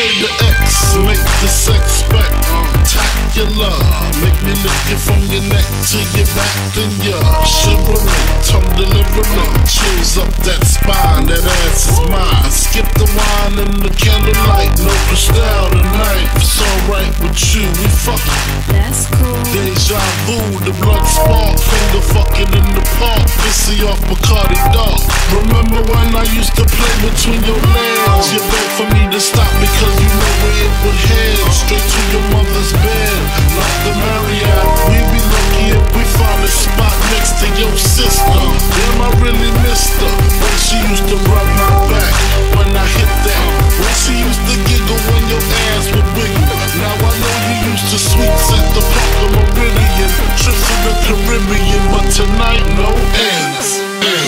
the X, make the sex spectacular. Make me lick it from your neck to your back, then you're shivering, tongue delivering. Chills up that spine, that ass is mine. Skip the wine and the candlelight, no crystal tonight. It's alright with you, we fuckin'. That's cool. Deja vu, the blood spark, finger fucking in the park. Pissy off Bacardi Dark. Remember when I used to play between your legs? You begged for me to stop because you know where it would head. Straight to your mother's bed, like the Marriott. We'd be lucky if we found a spot next to your sister. Damn, I really missed her when she used to rub my back when I hit that. When she used to giggle when your ass would wiggle. Now I know you used to sweets at the Park of Meridian, trips to the Caribbean, but tonight no ends.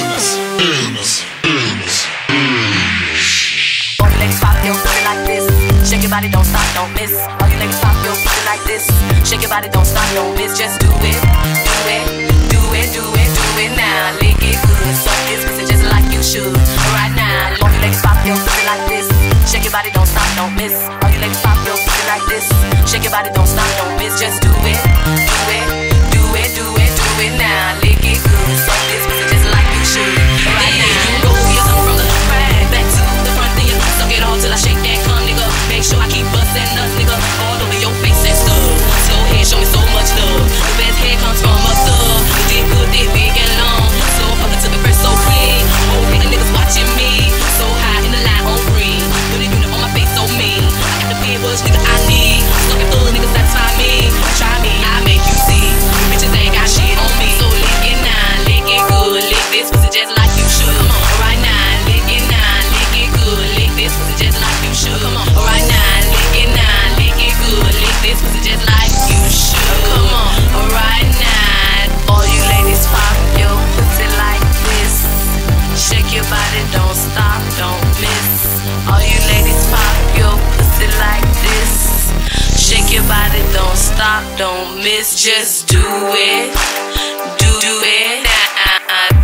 All you ladies pop your pussy like this. Shake your body, don't stop, don't miss. All you ladies pop your pussy like this. Shake your body, don't stop, don't miss. Just do it, do it, do it, do it, do it now. Lick it good, suck this pussy just like you should. Right now, all you ladies pop your pussy like this. Shake your body, don't stop, don't miss. All you ladies pop your pussy like this. Shake your body, don't stop, don't miss. Just do it, do it, do it, do it, do it now. Lick it good, suck this pussy just like you should. Right now, you go your tongue from the right back to the front, then you suck it all till I shake that cum, nigga. Make sure I keep bustin' nuts, nigga, all over your face and stuff. Slow head, show me so much love. The best head comes from a thug. You did good, did big and long. Slow fucking to the first so clean. Old nigga niggas watching me. So high in the line on green. Put a unit on my face so mean. I got the big bush, nigga, I need. Suckin' thug, niggas satisfy me. Try me, I make you see. Bitches ain't got shit on me. So lick it now, lick it good. Lick this pussy just like you should. Come on, right now, lick it now, lick it good. Lick this pussy just like you should. Come on, right now, lick it now, lick it good. Lick this pussy just like you should. Come on, right now. All you ladies pop your pussy like this. Shake your body, don't stop, don't miss. All you ladies pop your pussy like this. Shake your body, don't stop, don't miss. Just do it, do it now.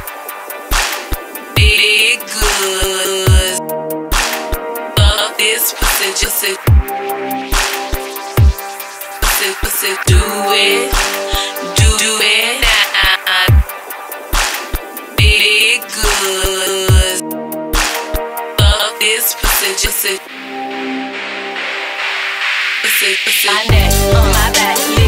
Big good. Fuck this pussy, just say pussy, do it, do it now. Big good. Fuck this pussy, just say pussy. My neck, on my back.